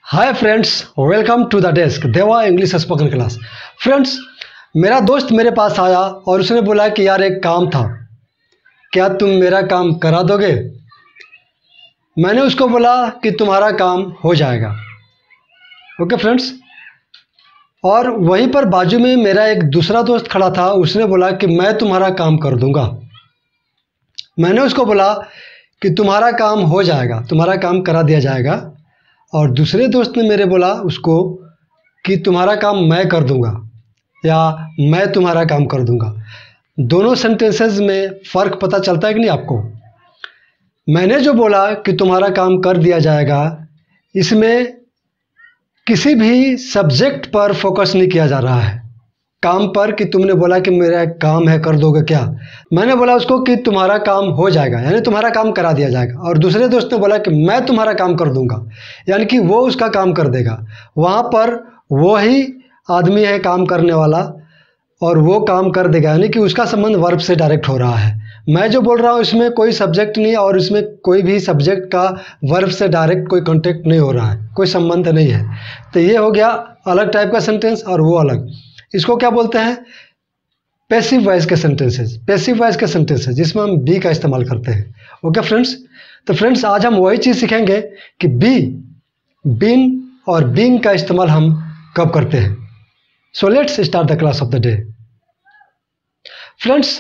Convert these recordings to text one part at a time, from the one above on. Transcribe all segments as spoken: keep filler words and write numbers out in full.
Hi friends, welcome to the desk Deva English spoken class. Friends, मेरा दोस्त मेरे पास आया और उसने बोला कि यार एक काम था, क्या तुम मेरा काम करा दोगे? मैंने उसको बोला कि तुम्हारा काम हो जाएगा। ओके फ्रेंड्स, और वहीं पर बाजू में मेरा एक दूसरा दोस्त खड़ा था, उसने बोला कि मैं तुम्हारा काम कर दूंगा। मैंने उसको बोला कि तुम्हारा काम हो जाएगा, तुम्हारा काम करा दिया जाएगा। और दूसरे दोस्त ने मेरे बोला उसको कि तुम्हारा काम मैं कर दूंगा या मैं तुम्हारा काम कर दूंगा। दोनों सेंटेंसेस में फ़र्क पता चलता है कि नहीं आपको? मैंने जो बोला कि तुम्हारा काम कर दिया जाएगा, इसमें किसी भी सब्जेक्ट पर फोकस नहीं किया जा रहा है, काम पर, कि तुमने बोला कि मेरा एक काम है, कर दोगे क्या? मैंने बोला उसको कि तुम्हारा काम हो जाएगा, यानी तुम्हारा काम करा दिया जाएगा। और दूसरे दोस्त ने बोला कि मैं तुम्हारा काम कर दूंगा, यानी कि वो उसका काम कर देगा। वहाँ पर वो ही आदमी है काम करने वाला और वो काम कर देगा, यानी कि उसका संबंध वर्ब से डायरेक्ट हो रहा है। मैं जो बोल रहा हूँ इसमें कोई सब्जेक्ट नहीं और इसमें कोई भी सब्जेक्ट का वर्ब से डायरेक्ट कोई कॉन्टेक्ट नहीं हो रहा है, कोई संबंध नहीं है। तो ये हो गया अलग टाइप का सेंटेंस और वो अलग। इसको क्या बोलते हैं? पैसिव वॉइस के सेंटेंसेस। पैसिव वॉइस के सेंटेंसेस जिसमें हम बी का इस्तेमाल करते हैं। ओके फ्रेंड्स, तो फ्रेंड्स आज हम वही चीज़ सीखेंगे कि बी, बीन और बीइंग का इस्तेमाल हम कब करते हैं। So let's start the class of the day. Friends,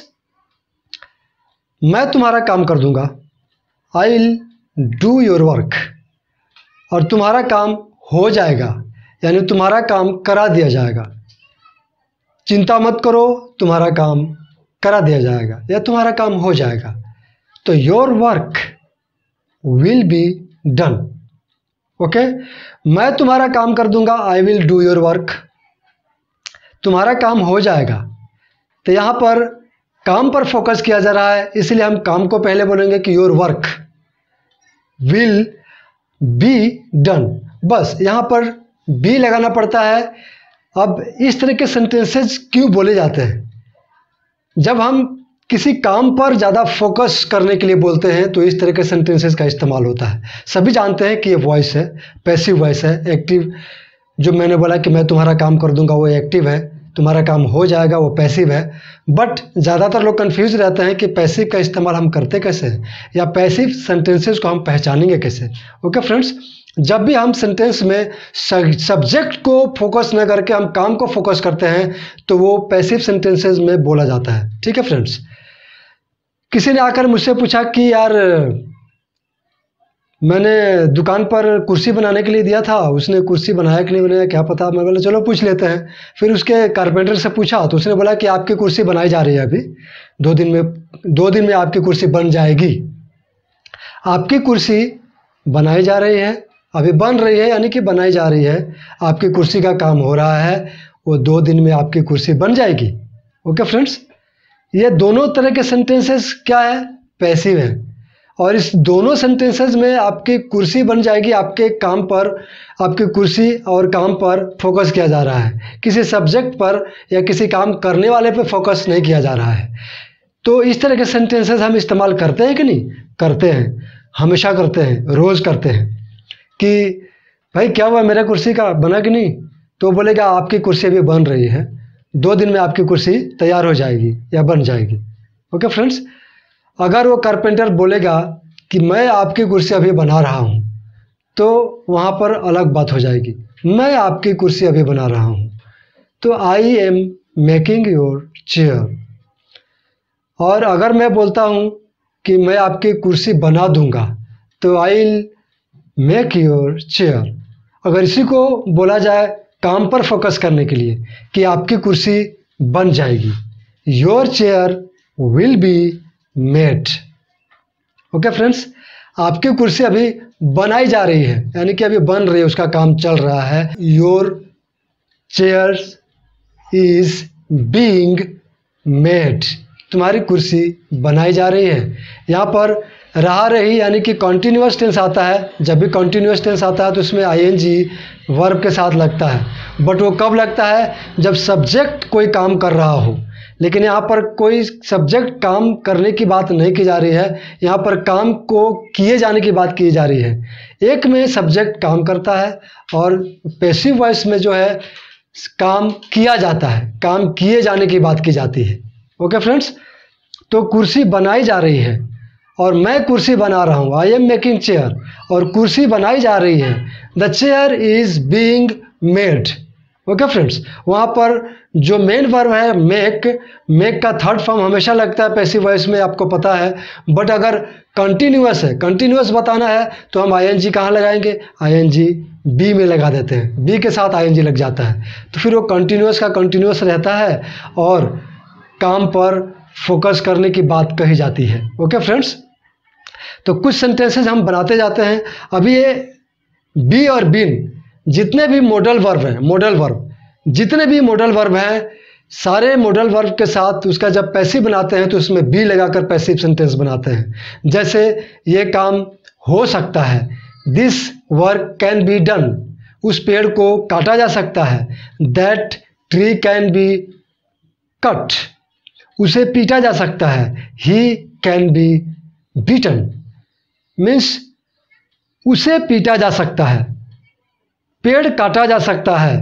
मैं तुम्हारा काम कर दूंगा, I will do your work. और तुम्हारा काम हो जाएगा, यानी तुम्हारा काम करा दिया जाएगा। चिंता मत करो, तुम्हारा काम करा दिया जाएगा या तुम्हारा काम हो जाएगा। तो your work will be done. Okay, मैं तुम्हारा काम कर दूंगा, I will do your work. तुम्हारा काम हो जाएगा, तो यहाँ पर काम पर फोकस किया जा रहा है, इसलिए हम काम को पहले बोलेंगे कि your work will be done. बस यहाँ पर बी लगाना पड़ता है। अब इस तरह के सेंटेंसेस क्यों बोले जाते हैं? जब हम किसी काम पर ज़्यादा फोकस करने के लिए बोलते हैं तो इस तरह के सेंटेंसेस का इस्तेमाल होता है। सभी जानते हैं कि ये वॉइस है, पैसिव वॉइस है। एक्टिव जो मैंने बोला कि मैं तुम्हारा काम कर दूंगा वो एक्टिव है, तुम्हारा काम हो जाएगा वो पैसिव है। बट ज़्यादातर लोग कंफ्यूज रहते हैं कि पैसिव का इस्तेमाल हम करते कैसे हैं या पैसिव सेंटेंसेस को हम पहचानेंगे कैसे। ओके फ्रेंड्स, जब भी हम सेंटेंस में सब्जेक्ट को फोकस न करके हम काम को फोकस करते हैं तो वो पैसिव सेंटेंसेस में बोला जाता है। ठीक है फ्रेंड्स, किसी ने आकर मुझसे पूछा कि यार मैंने दुकान पर कुर्सी बनाने के लिए दिया था, उसने कुर्सी बनाया कि नहीं बनाया क्या पता। मैं बोला चलो पूछ लेते हैं। फिर उसके कारपेंटर से पूछा तो उसने बोला कि आपकी कुर्सी बनाई जा रही है, अभी दो दिन में दो दिन में आपकी कुर्सी बन जाएगी। आपकी कुर्सी बनाई जा रही है, अभी बन रही है, यानी कि बनाई जा रही है। आपकी कुर्सी का काम हो रहा है, वो दो दिन में आपकी कुर्सी बन जाएगी। ओके फ्रेंड्स, ये दोनों तरह के सेंटेंसेस क्या है? पैसिव है। और इस दोनों सेंटेंसेस में आपकी कुर्सी बन जाएगी, आपके काम पर, आपकी कुर्सी और काम पर फोकस किया जा रहा है, किसी सब्जेक्ट पर या किसी काम करने वाले पर फोकस नहीं किया जा रहा है। तो इस तरह के सेंटेंसेस हम इस्तेमाल करते हैं कि नहीं? करते हैं, हमेशा करते हैं, रोज़ करते हैं। कि भाई क्या हुआ, मेरा कुर्सी का बना कि नहीं? तो बोलेगा आपकी कुर्सी अभी बन रही है, दो दिन में आपकी कुर्सी तैयार हो जाएगी या बन जाएगी। ओके फ्रेंड्स, अगर वो कारपेंटर बोलेगा कि मैं आपकी कुर्सी अभी बना रहा हूँ तो वहाँ पर अलग बात हो जाएगी। मैं आपकी कुर्सी अभी बना रहा हूँ, तो I am making your chair. और अगर मैं बोलता हूँ कि मैं आपकी कुर्सी बना दूंगा तो I will make your chair. अगर इसी को बोला जाए काम पर फोकस करने के लिए कि आपकी कुर्सी बन जाएगी, your chair will be made. Okay friends, आपकी कुर्सी अभी बनाई जा रही है, यानी कि अभी बन रही है, उसका काम चल रहा है। Your chair is being made. तुम्हारी कुर्सी बनाई जा रही है। यहाँ पर रहा रही यानी कि कॉन्टीन्यूअस टेंस आता है। जब भी कॉन्टीन्यूअस टेंस आता है तो उसमें आईएनजी वर्ब के साथ लगता है। बट वो कब लगता है? जब सब्जेक्ट कोई काम कर रहा हो, लेकिन यहाँ पर कोई सब्जेक्ट काम करने की बात नहीं की जा रही है, यहाँ पर काम को किए जाने की बात की जा रही है। एक में सब्जेक्ट काम करता है और पैसिव वॉइस में जो है काम किया जाता है, काम किए जाने की बात की जाती है। ओके फ्रेंड्स, तो कुर्सी बनाई जा रही है और मैं कुर्सी बना रहा हूँ, आई एम मेकिंग चेयर, और कुर्सी बनाई जा रही है, the chair is being made. Okay friends, वहाँ पर जो मेन वर्ब है मेक, मेक का थर्ड फॉर्म हमेशा लगता है पैसिव वॉइस में, आपको पता है। बट अगर कंटिन्यूअस है, कंटिन्यूअस बताना है तो हम आई एन जी कहाँ लगाएंगे, आई एन जी बी में लगा देते हैं, बी के साथ आई एन जी लग जाता है, तो फिर वो कंटिन्यूअस का कंटिन्यूअस रहता है और काम पर फोकस करने की बात कही जाती है। ओके फ्रेंड्स, तो कुछ सेंटेंसेस हम बनाते जाते हैं। अभी ये बी और बीन जितने भी मॉडल वर्ब हैं, मॉडल वर्ब जितने भी मॉडल वर्ब हैं, सारे मॉडल वर्ब के साथ उसका जब पैसिव बनाते हैं तो उसमें बी लगाकर पैसिव सेंटेंस बनाते हैं। जैसे ये काम हो सकता है, this work can be done, उस पेड़ को काटा जा सकता है, that tree can be cut, उसे पीटा जा सकता है, he can be beaten, means उसे पीटा जा सकता है, पेड़ काटा जा सकता है,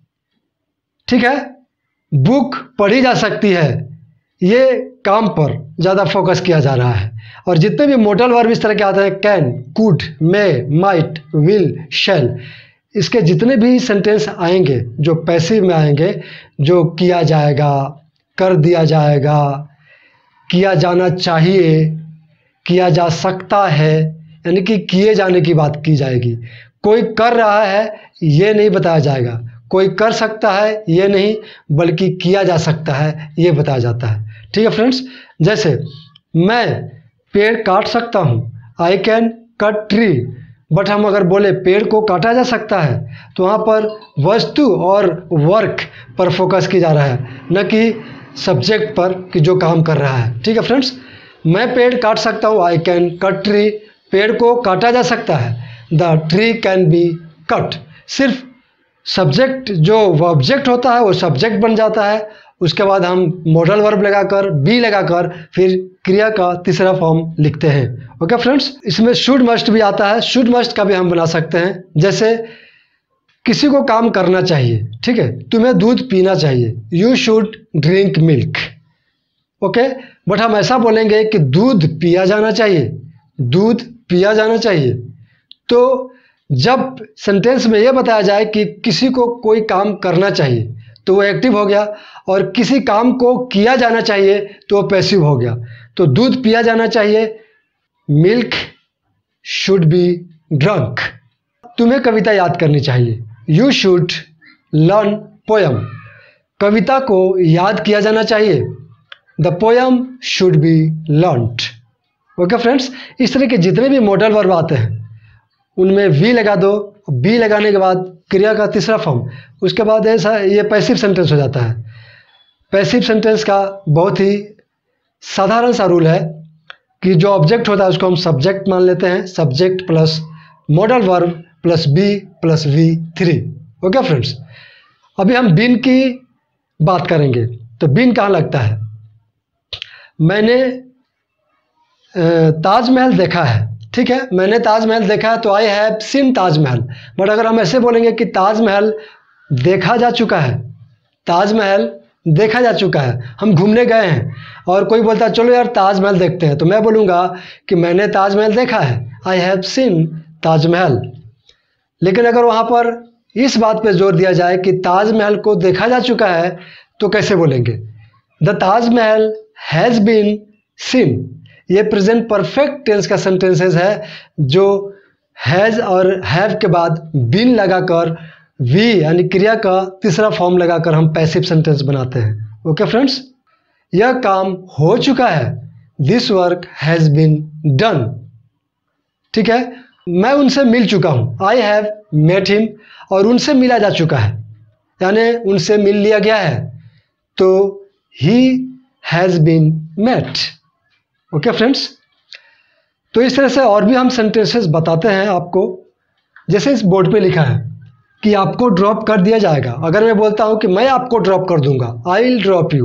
ठीक है, बुक पढ़ी जा सकती है। ये काम पर ज़्यादा फोकस किया जा रहा है। और जितने भी मॉडल वर्ब इस तरह के आते हैं, can, could, may, might, will, shall, इसके जितने भी सेंटेंस आएंगे जो पैसिव में आएंगे, जो किया जाएगा, कर दिया जाएगा, किया जाना चाहिए, किया जा सकता है, यानी कि किए जाने की बात की जाएगी। कोई कर रहा है ये नहीं बताया जाएगा, कोई कर सकता है ये नहीं, बल्कि किया जा सकता है ये बताया जाता है। ठीक है फ्रेंड्स, जैसे मैं पेड़ काट सकता हूँ, I can cut tree, but हम अगर बोले पेड़ को काटा जा सकता है तो वहाँ पर वस्तु और वर्क पर फोकस किया जा रहा है, न कि सब्जेक्ट पर कि जो काम कर रहा है। ठीक है फ्रेंड्स, मैं पेड़ काट सकता हूँ, आई कैन कट ट्री, पेड़ को काटा जा सकता है, the tree can be cut. सिर्फ सब्जेक्ट जो ऑब्जेक्ट होता है वो सब्जेक्ट बन जाता है, उसके बाद हम मॉडल वर्ब लगाकर, बी लगाकर फिर क्रिया का तीसरा फॉर्म लिखते हैं। ओके फ्रेंड्स, इसमें शुड मस्ट भी आता है, शुड मस्ट का भी हम बना सकते हैं। जैसे किसी को काम करना चाहिए, ठीक है, तुम्हें दूध पीना चाहिए, you should drink milk. Okay, but हम ऐसा बोलेंगे कि दूध पिया जाना चाहिए, दूध पिया जाना चाहिए। तो जब सेंटेंस में यह बताया जाए कि किसी को कोई काम करना चाहिए तो वो एक्टिव हो गया, और किसी काम को किया जाना चाहिए तो वो पैसिव हो गया। तो दूध पिया जाना चाहिए, मिल्क शुड बी ड्रंक। तुम्हें कविता याद करनी चाहिए, यू शुड लर्न पोयम, कविता को याद किया जाना चाहिए, the poem should be learned. Okay friends, इस तरह के जितने भी मॉडल वर्ब आते हैं उनमें वी लगा दो, बी लगाने के बाद क्रिया का तीसरा फॉर्म, उसके बाद ऐसा ये पैसिव सेंटेंस हो जाता है। पैसिव सेंटेंस का बहुत ही साधारण सा रूल है कि जो ऑब्जेक्ट होता है उसको हम सब्जेक्ट मान लेते हैं, subject plus model verb plus be plus V three. Okay friends, अभी हम बीन की बात करेंगे। तो बीन कहाँ लगता है, मैंने ताजमहल देखा है, ठीक है, मैंने ताजमहल देखा है तो I have seen Taj Mahal. But अगर हम ऐसे बोलेंगे कि ताजमहल देखा जा चुका है, ताजमहल देखा जा चुका है, हम घूमने गए हैं, और कोई बोलता है चलो यार ताजमहल देखते हैं, तो मैं बोलूँगा कि मैंने ताजमहल देखा है, आई हैव सीन ताजमहल। लेकिन अगर वहाँ पर इस बात पे जोर दिया जाए कि ताजमहल को देखा जा चुका है तो कैसे बोलेंगे, the Taj Mahal has been seen. ये प्रेजेंट परफेक्ट टेंस का सेंटेंसेस है जो हैज़ और हैव के बाद बीन लगाकर वी यानी क्रिया का तीसरा फॉर्म लगाकर हम पैसिव सेंटेंस बनाते हैं। ओके फ्रेंड्स, यह काम हो चुका है, this work has been done. ठीक है, मैं उनसे मिल चुका हूँ, आई हैव मेट हिम, और उनसे मिला जा चुका है यानी उनसे मिल लिया गया है, तो he has been met. Okay friends, तो इस तरह से और भी हम सेंटेंसेस बताते हैं आपको। जैसे इस बोर्ड पे लिखा है कि आपको ड्रॉप कर दिया जाएगा। अगर मैं बोलता हूँ कि मैं आपको ड्रॉप कर दूंगा, आई विल ड्रॉप यू,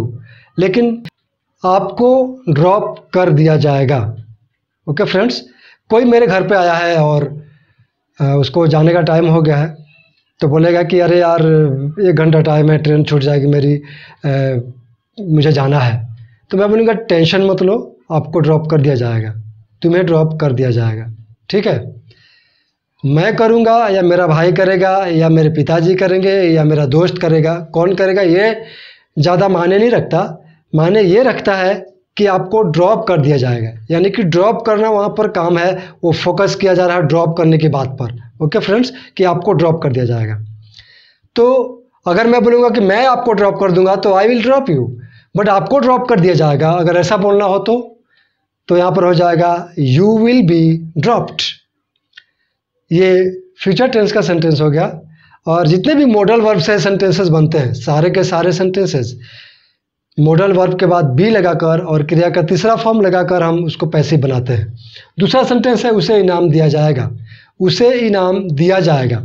लेकिन आपको ड्रॉप कर दिया जाएगा। ओके फ्रेंड्स, कोई मेरे घर पे आया है और उसको जाने का टाइम हो गया है, तो बोलेगा कि अरे यार एक घंटा टाइम है, ट्रेन छूट जाएगी मेरी, आ, मुझे जाना है। तो मैं बोलूँगा टेंशन मत लो, आपको ड्रॉप कर दिया जाएगा, तुम्हें ड्रॉप कर दिया जाएगा। ठीक है, मैं करूँगा या मेरा भाई करेगा या मेरे पिताजी करेंगे या मेरा दोस्त करेगा, कौन करेगा ये ज़्यादा मायने नहीं रखता। मायने ये रखता है कि आपको ड्रॉप कर दिया जाएगा, यानी कि ड्रॉप करना वहाँ पर काम है, वो फोकस किया जा रहा है ड्रॉप करने की बात पर। ओके फ्रेंड्स, कि आपको ड्रॉप कर दिया जाएगा। तो अगर मैं बोलूँगा कि मैं आपको ड्रॉप कर दूंगा तो I will drop you, but आपको ड्रॉप कर दिया जाएगा, अगर ऐसा बोलना हो तो तो यहाँ पर हो जाएगा यू विल बी ड्रॉप्ड। ये फ्यूचर टेंस का सेंटेंस हो गया। और जितने भी मॉडल वर्ब से सेंटेंसेस बनते हैं, सारे के सारे सेंटेंसेस मॉडल वर्ब के बाद बी लगाकर और क्रिया का तीसरा फॉर्म लगाकर हम उसको पैसिव बनाते हैं। दूसरा सेंटेंस है उसे इनाम दिया जाएगा, उसे इनाम दिया जाएगा।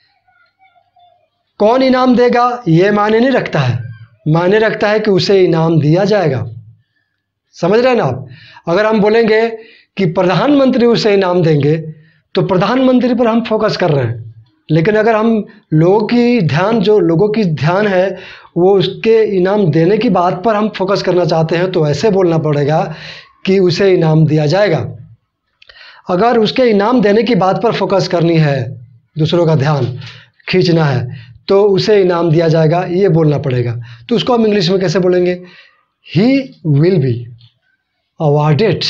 कौन इनाम देगा ये मायने नहीं रखता है, मायने रखता है कि उसे इनाम दिया जाएगा। समझ रहे हैं ना आप? अगर हम बोलेंगे कि प्रधानमंत्री उसे इनाम देंगे तो प्रधानमंत्री पर हम फोकस कर रहे हैं, लेकिन अगर हम लोगों की ध्यान जो लोगों की ध्यान है वो उसके इनाम देने की बात पर हम फोकस करना चाहते हैं तो ऐसे बोलना पड़ेगा कि उसे इनाम दिया जाएगा। अगर उसके इनाम देने की बात पर फोकस करनी है, दूसरों का ध्यान खींचना है, तो उसे इनाम दिया जाएगा ये बोलना पड़ेगा। तो उसको हम इंग्लिश में कैसे बोलेंगे? He will be awarded.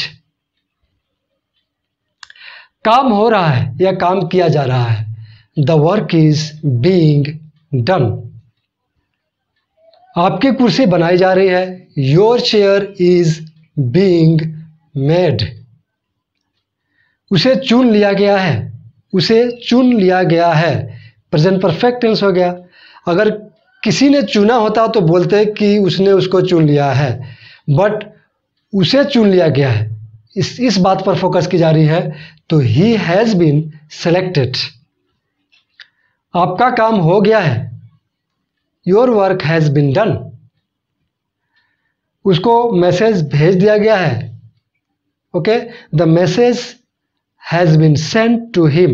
काम हो रहा है या काम किया जा रहा है, the work is being done. आपकी कुर्सी बनाई जा रही है, your chair is being made. उसे चुन लिया गया है, उसे चुन लिया गया है, प्रेजेंट परफेक्ट टेंस हो गया। अगर किसी ने चुना होता तो बोलते कि उसने उसको चुन लिया है, बट उसे चुन लिया गया है, इस इस बात पर फोकस की जा रही है, तो ही हैज़ बीन सेलेक्टेड। आपका काम हो गया है, your work has been done. उसको मैसेज भेज दिया गया है, okay, the message has been sent to him.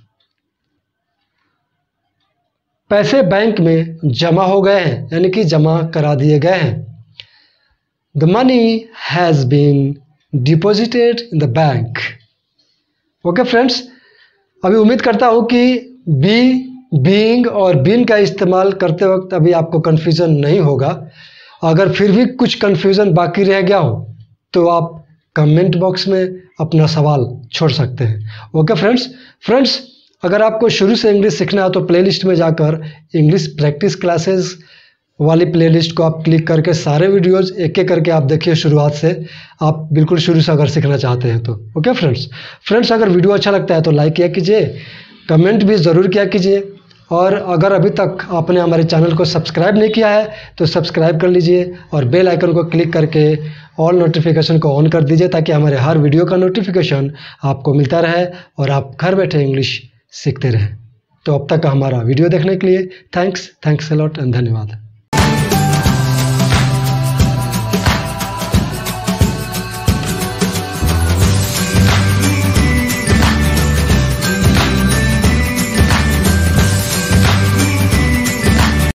पैसे बैंक में जमा हो गए हैं, यानी कि जमा करा दिए गए हैं। The money has been deposited in the bank. Okay friends, अभी उम्मीद करता हूँ कि बी, बीइंग और बीन का इस्तेमाल करते वक्त अभी आपको कन्फ्यूज़न नहीं होगा। अगर फिर भी कुछ कन्फ्यूज़न बाकी रह गया हो तो आप कमेंट बॉक्स में अपना सवाल छोड़ सकते हैं। ओके फ्रेंड्स फ्रेंड्स अगर आपको शुरू से इंग्लिश सीखना है तो प्लेलिस्ट में जाकर इंग्लिश प्रैक्टिस क्लासेस वाली प्लेलिस्ट को आप क्लिक करके सारे वीडियोस एक एक करके आप देखिए शुरुआत से, आप बिल्कुल शुरू से अगर सीखना चाहते हैं तो। ओके फ्रेंड्स फ्रेंड्स अगर वीडियो अच्छा लगता है तो लाइक किया कीजिए, कमेंट भी ज़रूर किया कीजिए, और अगर अभी तक आपने हमारे चैनल को सब्सक्राइब नहीं किया है तो सब्सक्राइब कर लीजिए और बेल आइकन को क्लिक करके ऑल नोटिफिकेशन को ऑन कर दीजिए, ताकि हमारे हर वीडियो का नोटिफिकेशन आपको मिलता रहे और आप घर बैठे इंग्लिश सीखते रहें। तो अब तक हमारा वीडियो देखने के लिए thanks thanks a lot and धन्यवाद।